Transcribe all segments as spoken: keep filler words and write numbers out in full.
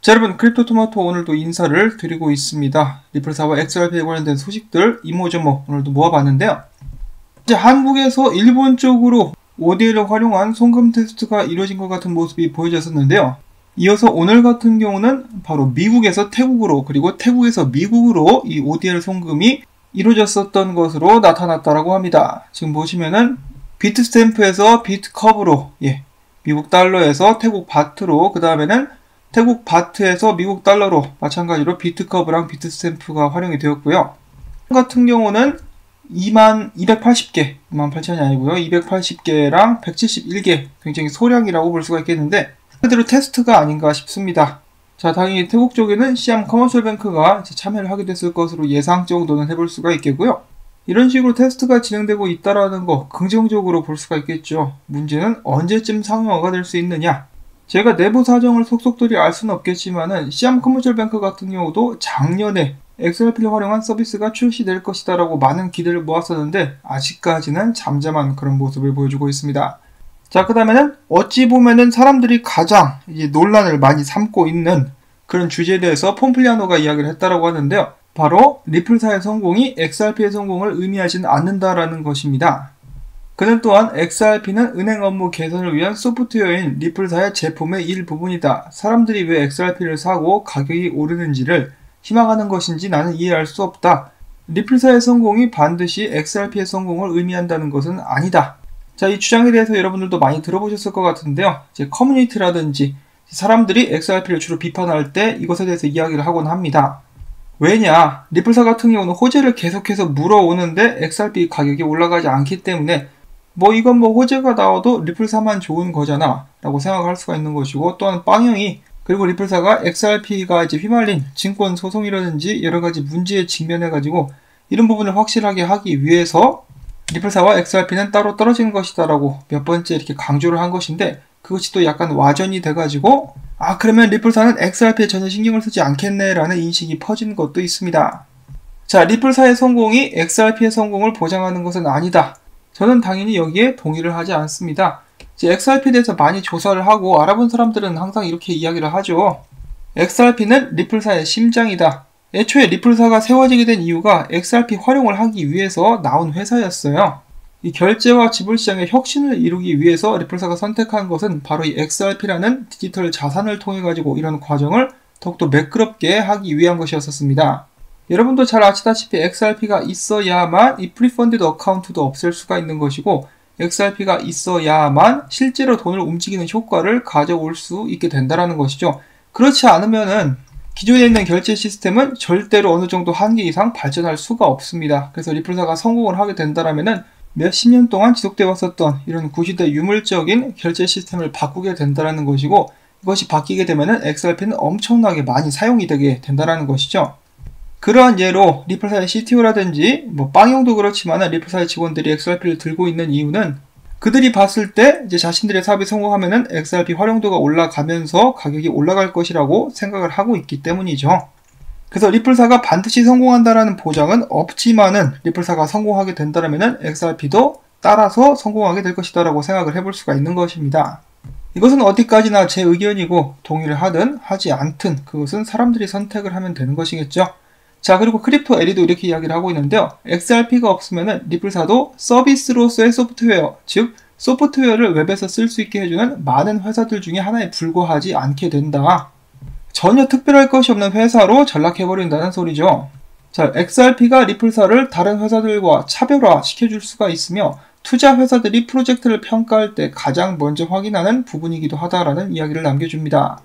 자, 여러분, 크립토토마토 오늘도 인사를 드리고 있습니다. 리플사와 엑스알피에 관련된 소식들 이모저모 오늘도 모아봤는데요. 이제 한국에서 일본 쪽으로 오디엘을 활용한 송금 테스트가 이루어진 것 같은 모습이 보여졌었는데요. 이어서 오늘 같은 경우는 바로 미국에서 태국으로, 그리고 태국에서 미국으로 이 오디엘 송금이 이루어졌었던 것으로 나타났다라고 합니다. 지금 보시면은 비트스탬프에서 비트컵으로, 예, 미국 달러에서 태국 바트로, 그 다음에는 태국 바트에서 미국 달러로, 마찬가지로 비트컵이랑 비트스탬프가 활용이 되었고요. 같은 경우는 이만 이백팔십 개, 이만 팔천이 아니고요. 이백팔십 개랑 백칠십일 개, 굉장히 소량이라고 볼 수가 있겠는데 그대로 테스트가 아닌가 싶습니다. 자, 당연히 태국 쪽에는 시암 커머셜 뱅크가 참여를 하게 됐을 것으로 예상 정도는 해볼 수가 있겠고요. 이런 식으로 테스트가 진행되고 있다라는 거 긍정적으로 볼 수가 있겠죠. 문제는 언제쯤 상용화가 될 수 있느냐. 제가 내부 사정을 속속들이 알 수는 없겠지만은 시암 커머셜 뱅크 같은 경우도 작년에 엑스알피를 활용한 서비스가 출시될 것이다 라고 많은 기대를 모았었는데 아직까지는 잠잠한 그런 모습을 보여주고 있습니다. 자, 그 다음에는 어찌 보면은 사람들이 가장 이제 논란을 많이 삼고 있는 그런 주제에 대해서 폼플리아노가 이야기를 했다라고 하는데요. 바로 리플사의 성공이 엑스알피의 성공을 의미하지는 않는다라는 것입니다. 그는 또한 엑스알피는 은행 업무 개선을 위한 소프트웨어인 리플사의 제품의 일부분이다. 사람들이 왜 엑스알피를 사고 가격이 오르는지를 희망하는 것인지 나는 이해할 수 없다. 리플사의 성공이 반드시 엑스알피의 성공을 의미한다는 것은 아니다. 자, 이 주장에 대해서 여러분들도 많이 들어보셨을 것 같은데요. 이제 커뮤니티라든지 사람들이 엑스알피를 주로 비판할 때 이것에 대해서 이야기를 하곤 합니다. 왜냐? 리플사 같은 경우는 호재를 계속해서 물어오는데 엑스알피 가격이 올라가지 않기 때문에 뭐 이건 뭐 호재가 나와도 리플사만 좋은 거잖아 라고 생각할 수가 있는 것이고, 또한 빵형이 그리고 리플사가 엑스알피가 이제 휘말린 증권 소송이라든지 여러 가지 문제에 직면해가지고 이런 부분을 확실하게 하기 위해서 리플사와 엑스알피는 따로 떨어지는 것이다 라고 몇 번째 이렇게 강조를 한 것인데, 그것이 또 약간 와전이 돼가지고 아, 그러면 리플사는 엑스알피에 전혀 신경을 쓰지 않겠네 라는 인식이 퍼진 것도 있습니다. 자, 리플사의 성공이 엑스알피의 성공을 보장하는 것은 아니다. 저는 당연히 여기에 동의를 하지 않습니다. 이제 엑스알피에 대해서 많이 조사를 하고 알아본 사람들은 항상 이렇게 이야기를 하죠. 엑스알피는 리플사의 심장이다. 애초에 리플사가 세워지게 된 이유가 엑스알피 활용을 하기 위해서 나온 회사였어요. 이 결제와 지불시장의 혁신을 이루기 위해서 리플사가 선택한 것은 바로 이 엑스알피라는 디지털 자산을 통해 가지고 이런 과정을 더욱더 매끄럽게 하기 위한 것이었습니다. 여러분도 잘 아시다시피 엑스알피가 있어야만 이 프리펀디드 어카운트도 없앨 수가 있는 것이고, 엑스알피가 있어야만 실제로 돈을 움직이는 효과를 가져올 수 있게 된다는 것이죠. 그렇지 않으면은 기존에 있는 결제 시스템은 절대로 어느 정도 한계 이상 발전할 수가 없습니다. 그래서 리플사가 성공을 하게 된다면은 몇십 년 동안 지속되어 왔었던 이런 구시대 유물적인 결제 시스템을 바꾸게 된다는 것이고, 이것이 바뀌게 되면은 엑스알피는 엄청나게 많이 사용이 되게 된다는 것이죠. 그러한 예로 리플사의 씨티오라든지 뭐 빵용도 그렇지만 리플사의 직원들이 엑스알피를 들고 있는 이유는 그들이 봤을 때 이제 자신들의 사업이 성공하면은 엑스알피 활용도가 올라가면서 가격이 올라갈 것이라고 생각을 하고 있기 때문이죠. 그래서 리플사가 반드시 성공한다라는 보장은 없지만은 리플사가 성공하게 된다면은 엑스알피도 따라서 성공하게 될 것이다 라고 생각을 해볼 수가 있는 것입니다. 이것은 어디까지나 제 의견이고 동의를 하든 하지 않든 그것은 사람들이 선택을 하면 되는 것이겠죠. 자, 그리고 크립토 엘이도 이렇게 이야기를 하고 있는데요. 엑스알피가 없으면 리플사도 서비스로서의 소프트웨어, 즉 소프트웨어를 웹에서 쓸 수 있게 해주는 많은 회사들 중에 하나에 불과하지 않게 된다. 전혀 특별할 것이 없는 회사로 전락해버린다는 소리죠. 자, 엑스알피가 리플사를 다른 회사들과 차별화 시켜줄 수가 있으며 투자 회사들이 프로젝트를 평가할 때 가장 먼저 확인하는 부분이기도 하다라는 이야기를 남겨줍니다.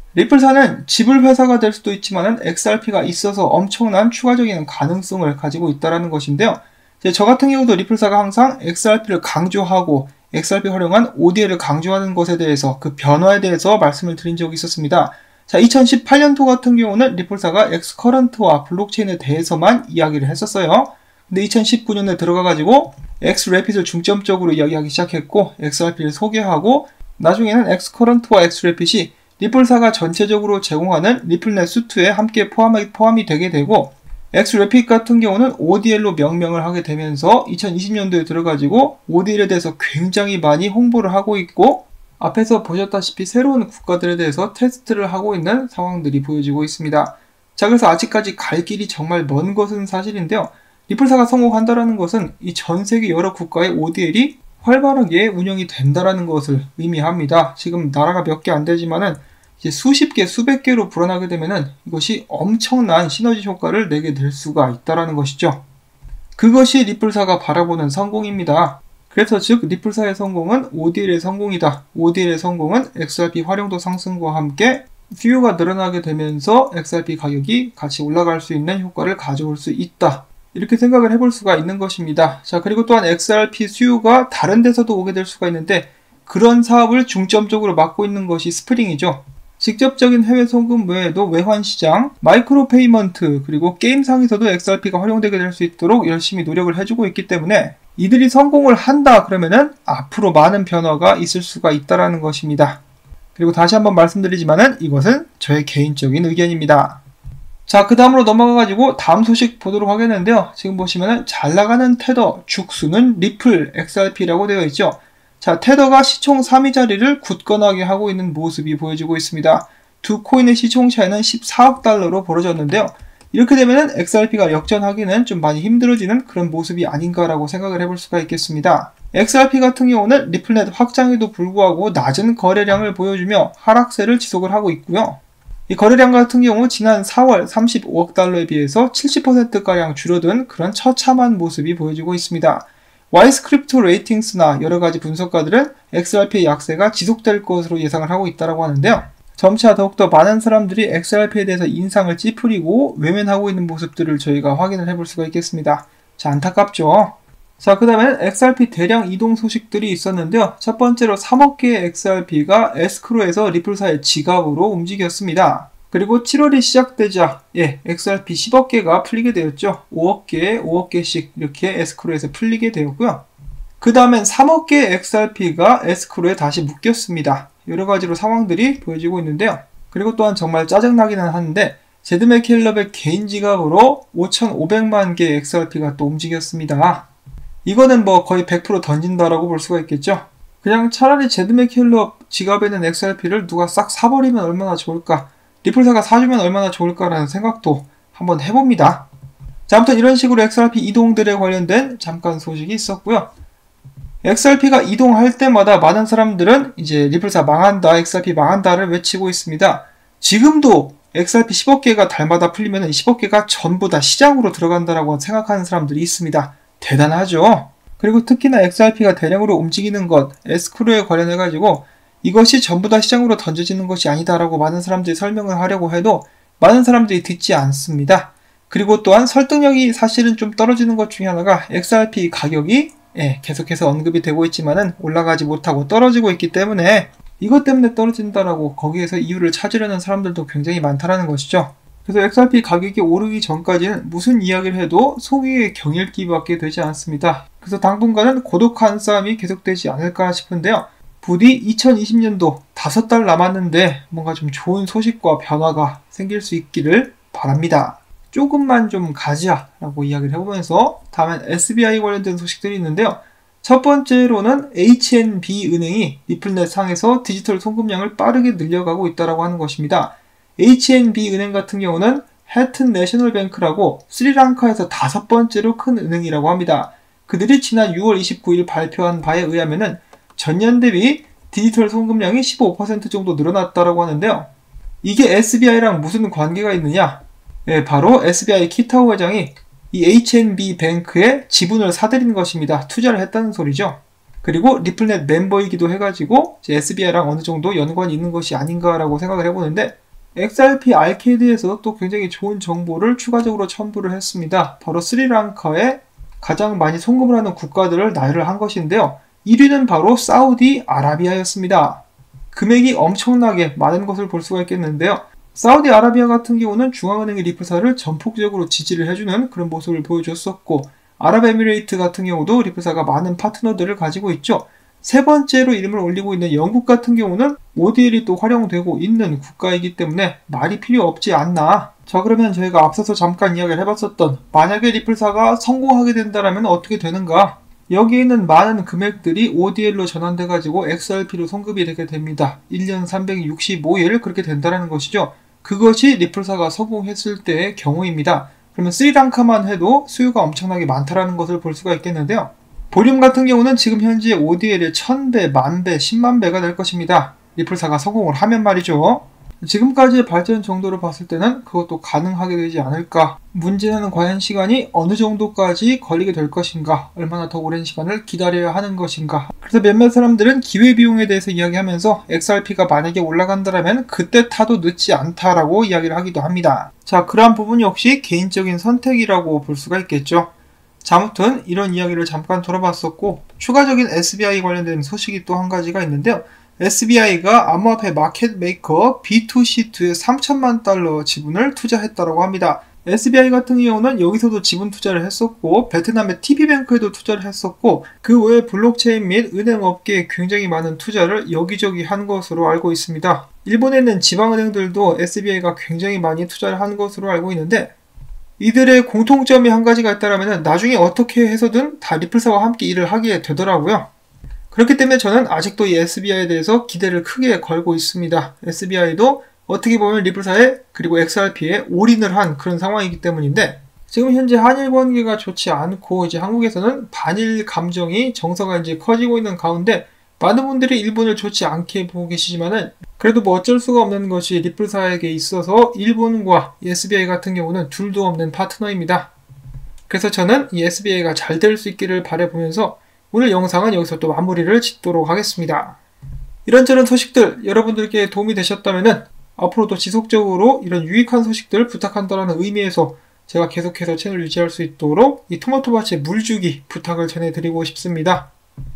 리플사는 지불 회사가 될 수도 있지만 엑스알피가 있어서 엄청난 추가적인 가능성을 가지고 있다는 것인데요. 저 같은 경우도 리플사가 항상 엑스알피를 강조하고 엑스알피 활용한 오디엘을 강조하는 것에 대해서 그 변화에 대해서 말씀을 드린 적이 있었습니다. 자, 이천십팔 년도 같은 경우는 리플사가 엑스커런트와 블록체인에 대해서만 이야기를 했었어요. 근데 이천십구 년에 들어가가지고 엑스래핏을 중점적으로 이야기하기 시작했고 엑스알피를 소개하고 나중에는 엑스커런트와 엑스래핏이 리플사가 전체적으로 제공하는 리플넷 수트에 함께 포함이, 포함이 되게 되고, 엑스래핏 같은 경우는 오디엘로 명명을 하게 되면서 이천이십 년도에 들어가지고 오디엘에 대해서 굉장히 많이 홍보를 하고 있고, 앞에서 보셨다시피 새로운 국가들에 대해서 테스트를 하고 있는 상황들이 보여지고 있습니다. 자, 그래서 아직까지 갈 길이 정말 먼 것은 사실인데요. 리플사가 성공한다는 것은 이 전 세계 여러 국가의 오디엘이 활발하게 운영이 된다는 것을 의미합니다. 지금 나라가 몇 개 안 되지만은 이제 수십 개, 수백 개로 불어나게 되면은 이것이 엄청난 시너지 효과를 내게 될 수가 있다는 것이죠. 그것이 리플사가 바라보는 성공입니다. 그래서 즉 리플사의 성공은 오디엘의 성공이다. 오디엘의 성공은 엑스알피 활용도 상승과 함께 수요가 늘어나게 되면서 엑스알피 가격이 같이 올라갈 수 있는 효과를 가져올 수 있다. 이렇게 생각을 해볼 수가 있는 것입니다. 자, 그리고 또한 엑스알피 수요가 다른 데서도 오게 될 수가 있는데 그런 사업을 중점적으로 맡고 있는 것이 스프링이죠. 직접적인 해외 송금 외에도 외환시장, 마이크로 페이먼트, 그리고 게임상에서도 엑스알피가 활용되게 될 수 있도록 열심히 노력을 해주고 있기 때문에 이들이 성공을 한다 그러면은 앞으로 많은 변화가 있을 수가 있다는 것입니다. 그리고 다시 한번 말씀드리지만은 이것은 저의 개인적인 의견입니다. 자, 그 다음으로 넘어가가지고 다음 소식 보도록 하겠는데요. 지금 보시면은 잘 나가는 테더, 죽수는 리플, 엑스알피라고 되어 있죠. 자, 테더가 시총 삼 위 자리를 굳건하게 하고 있는 모습이 보여지고 있습니다. 두 코인의 시총 차이는 십사억 달러로 벌어졌는데요. 이렇게 되면은 엑스알피가 역전하기는 좀 많이 힘들어지는 그런 모습이 아닌가라고 생각을 해볼 수가 있겠습니다. 엑스알피 같은 경우는 리플넷 확장에도 불구하고 낮은 거래량을 보여주며 하락세를 지속을 하고 있고요. 이 거래량 같은 경우 지난 사월 삼십오억 달러에 비해서 칠십 퍼센트가량 줄어든 그런 처참한 모습이 보여지고 있습니다. 와이스크립트 레이팅스나 여러가지 분석가들은 엑스알피의 약세가 지속될 것으로 예상을 하고 있다고 하는데요. 점차 더욱더 많은 사람들이 엑스알피에 대해서 인상을 찌푸리고 외면하고 있는 모습들을 저희가 확인을 해볼 수가 있겠습니다. 자, 안타깝죠. 자, 그 다음에는 엑스알피 대량 이동 소식들이 있었는데요. 첫 번째로 삼억 개의 엑스알피가 에스크로에서 리플사의 지갑으로 움직였습니다. 그리고 칠월이 시작되자 예, 엑스알피 십억 개가 풀리게 되었죠. 오억 개, 오억 개씩 이렇게 에스크로에서 풀리게 되었고요. 그 다음엔 삼억 개의 엑스알피가 에스크로에 다시 묶였습니다. 여러가지로 상황들이 보여지고 있는데요. 그리고 또한 정말 짜증나기는 하는데 제드 맥켈럽의 개인 지갑으로 오천오백만 개의 엑스알피가 또 움직였습니다. 이거는 뭐 거의 백 퍼센트 던진다라고 볼 수가 있겠죠. 그냥 차라리 제드 맥켈럽 지갑에 있는 엑스알피를 누가 싹 사버리면 얼마나 좋을까, 리플사가 사주면 얼마나 좋을까라는 생각도 한번 해봅니다. 자, 아무튼 이런 식으로 엑스알피 이동들에 관련된 잠깐 소식이 있었고요. 엑스알피가 이동할 때마다 많은 사람들은 이제 리플사 망한다, 엑스알피 망한다를 외치고 있습니다. 지금도 엑스알피 십억 개가 달마다 풀리면 십억 개가 전부 다 시장으로 들어간다라고 생각하는 사람들이 있습니다. 대단하죠? 그리고 특히나 엑스알피가 대량으로 움직이는 것, 에스크로에 관련해가지고 이것이 전부 다 시장으로 던져지는 것이 아니다라고 많은 사람들이 설명을 하려고 해도 많은 사람들이 듣지 않습니다. 그리고 또한 설득력이 사실은 좀 떨어지는 것 중에 하나가 엑스알피 가격이 예, 계속해서 언급이 되고 있지만은 올라가지 못하고 떨어지고 있기 때문에 이것 때문에 떨어진다라고 거기에서 이유를 찾으려는 사람들도 굉장히 많다라는 것이죠. 그래서 엑스알피 가격이 오르기 전까지는 무슨 이야기를 해도 속이의 경일기밖에 되지 않습니다. 그래서 당분간은 고독한 싸움이 계속되지 않을까 싶은데요. 부디 이천이십 년도 다섯 달 남았는데 뭔가 좀 좋은 소식과 변화가 생길 수 있기를 바랍니다. 조금만 좀 가자 라고 이야기를 해보면서 다음엔 에스비아이 관련된 소식들이 있는데요. 첫 번째로는 에이치엔비 은행이 리플넷 상에서 디지털 송금량을 빠르게 늘려가고 있다고 하는 것입니다. 에이치엔비 은행 같은 경우는 해튼 내셔널뱅크라고 스리랑카에서 다섯 번째로 큰 은행이라고 합니다. 그들이 지난 유월 이십구일 발표한 바에 의하면은 전년 대비 디지털 송금량이 십오 퍼센트 정도 늘어났다고 하는데요. 이게 에스비아이랑 무슨 관계가 있느냐? 예, 바로 에스비아이 키타오 회장이 이 에이치엔비 뱅크에 지분을 사들인 것입니다. 투자를 했다는 소리죠. 그리고 리플넷 멤버이기도 해가지고 에스비아이랑 어느 정도 연관이 있는 것이 아닌가라고 생각을 해보는데 엑스알피 아케이드에서 또 굉장히 좋은 정보를 추가적으로 첨부를 했습니다. 바로 스리랑카에 가장 많이 송금을 하는 국가들을 나열을 한 것인데요. 일 위는 바로 사우디아라비아였습니다. 금액이 엄청나게 많은 것을 볼 수가 있겠는데요. 사우디아라비아 같은 경우는 중앙은행의 리플사를 전폭적으로 지지를 해주는 그런 모습을 보여줬었고, 아랍에미레이트 같은 경우도 리플사가 많은 파트너들을 가지고 있죠. 세 번째로 이름을 올리고 있는 영국 같은 경우는 오디엘이 또 활용되고 있는 국가이기 때문에 말이 필요 없지 않나. 자, 그러면 저희가 앞서서 잠깐 이야기를 해봤었던 만약에 리플사가 성공하게 된다면 어떻게 되는가? 여기에 있는 많은 금액들이 오디엘로 전환돼가지고 엑스알피로 송금이 되게 됩니다. 일 년 삼백육십오 일 그렇게 된다는 것이죠. 그것이 리플사가 성공했을 때의 경우입니다. 그러면 스리랑카만 해도 수요가 엄청나게 많다는 것을 볼 수가 있겠는데요. 볼륨 같은 경우는 지금 현재 오디엘의 천 배, 만 배, 십만 배가 될 것입니다. 리플사가 성공을 하면 말이죠. 지금까지의 발전 정도로 봤을 때는 그것도 가능하게 되지 않을까. 문제는 과연 시간이 어느 정도까지 걸리게 될 것인가, 얼마나 더 오랜 시간을 기다려야 하는 것인가. 그래서 몇몇 사람들은 기회비용에 대해서 이야기하면서 엑스알피가 만약에 올라간다면 그때 타도 늦지 않다라고 이야기를 하기도 합니다. 자, 그러한 부분 역시 개인적인 선택이라고 볼 수가 있겠죠. 자, 아무튼 이런 이야기를 잠깐 돌아봤었고, 추가적인 에스비아이 관련된 소식이 또 한 가지가 있는데요. 에스비아이가 암호화폐 마켓 메이커 비투씨투에 삼천만 달러 지분을 투자했다고 합니다. 에스비아이 같은 경우는 여기서도 지분 투자를 했었고, 베트남의 티비뱅크에도 투자를 했었고, 그 외에 블록체인 및 은행 업계에 굉장히 많은 투자를 여기저기 한 것으로 알고 있습니다. 일본에 있는 지방은행들도 에스비아이가 굉장히 많이 투자를 한 것으로 알고 있는데, 이들의 공통점이 한 가지가 있다면 나중에 어떻게 해서든 다 리플사와 함께 일을 하게 되더라고요. 그렇기 때문에 저는 아직도 이 에스비아이에 대해서 기대를 크게 걸고 있습니다. 에스비아이도 어떻게 보면 리플사에 그리고 엑스알피에 올인을 한 그런 상황이기 때문인데, 지금 현재 한일 관계가 좋지 않고 이제 한국에서는 반일 감정이 정서가 이제 커지고 있는 가운데 많은 분들이 일본을 좋지 않게 보고 계시지만은 그래도 뭐 어쩔 수가 없는 것이 리플사에게 있어서 일본과 에스비아이 같은 경우는 둘도 없는 파트너입니다. 그래서 저는 이 에스비아이가 잘 될 수 있기를 바라보면서 오늘 영상은 여기서 또 마무리를 짓도록 하겠습니다. 이런저런 소식들 여러분들께 도움이 되셨다면 앞으로도 지속적으로 이런 유익한 소식들 부탁한다는 의미에서 제가 계속해서 채널 유지할 수 있도록 이 토마토밭에 물주기 부탁을 전해드리고 싶습니다.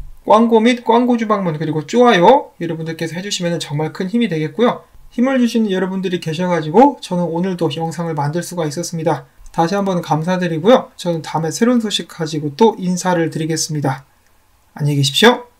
광고 및 광고주 방문 그리고 좋아요 여러분들께서 해주시면 정말 큰 힘이 되겠고요. 힘을 주시는 여러분들이 계셔가지고 저는 오늘도 영상을 만들 수가 있었습니다. 다시 한번 감사드리고요. 저는 다음에 새로운 소식 가지고 또 인사를 드리겠습니다. 안녕히 계십시오.